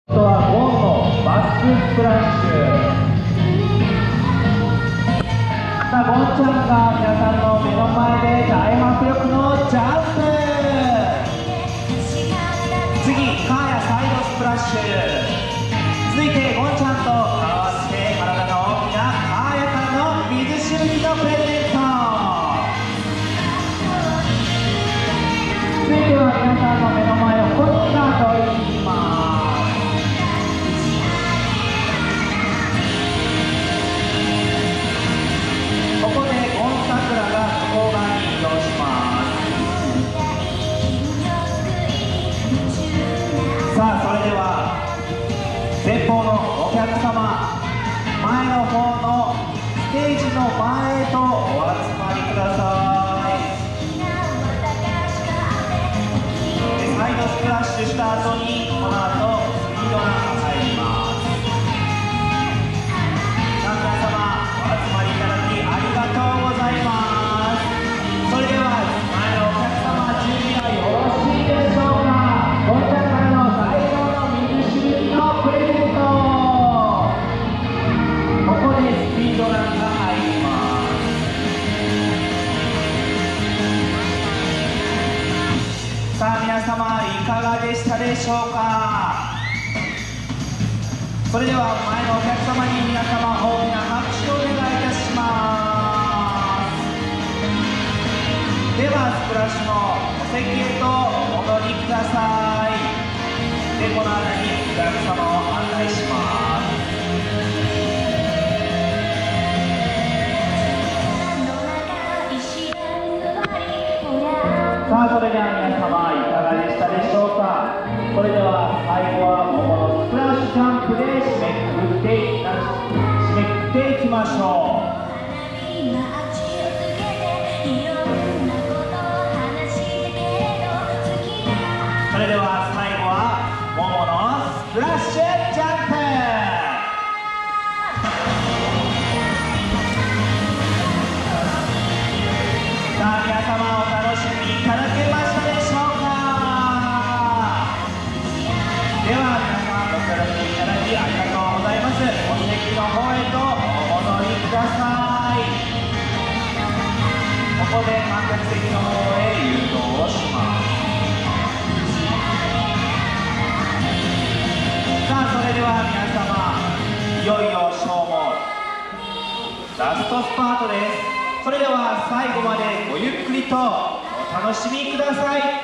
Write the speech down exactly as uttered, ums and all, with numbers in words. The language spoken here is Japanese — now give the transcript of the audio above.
あとはゴンのバックスプラッシュ。さあ、ゴンちゃんが皆さんの目の前で大迫力のジャンプ。次、カーヤサイドスプラッシュ。続いてゴンちゃんと合わせて体の大きなカーヤからの水しぶきのプレゼント。続いては皆さんの目の前をコンサートに行きます。ここでゴンさくらが向こう側に移動します。さあ、それでは前方のお客様、前の方のステージの前へとお集まりください。で、サイドスプラッシュした後にこの後スピードランが入ります。さあ、皆様お集まりいただきありがとうございます。それでは前のお客様、準備はよろしいでしょうか。ゴンちゃんからの最後の水しぶきのプレゼント。ここでスピードランが入ります。さあ、皆様いかがでしたでしょうか。それでは前のお客様に皆様大きな拍手をお願いいたします。ではスプラッシュのお席へとお戻りください。で、この間にお客様を案内します。さあ、それでは皆様いかがでしたでしょうか。それでは最後はもものスプラッシュジャンプで締めくくっていきまし締めくくっていきましょう。それでは最後はもものスプラッシュジャンプ。さあ、皆様お楽しみいただけましたでしょうか。では皆さんご協力いただきありがとうございます。お席の方へとお戻りください。ここで観客席の方へ誘導をします。さあ、それでは皆様いよいよショーもラストスパートです。それでは最後までごゆっくりとお楽しみください。